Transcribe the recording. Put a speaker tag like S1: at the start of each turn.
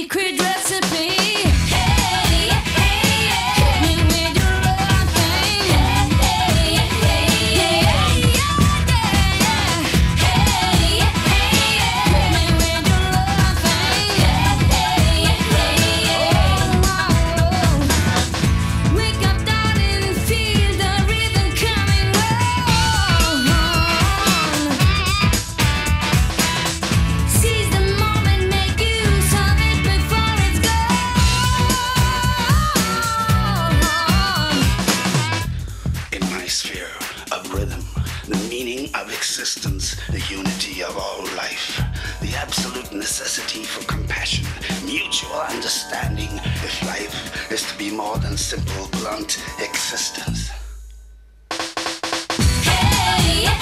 S1: secret recipe. Hey, hit me with your love thing. Hey, hit me with your love thing. Oh, wake up, darling, feel the rhythm coming on. Seize the moment, make use of it before it's gone.
S2: In my sphere of rhythm, the meaning of existence, the unity of all life, the absolute necessity for compassion, mutual understanding, if life is to be more than simple, blunt existence.
S1: Hey,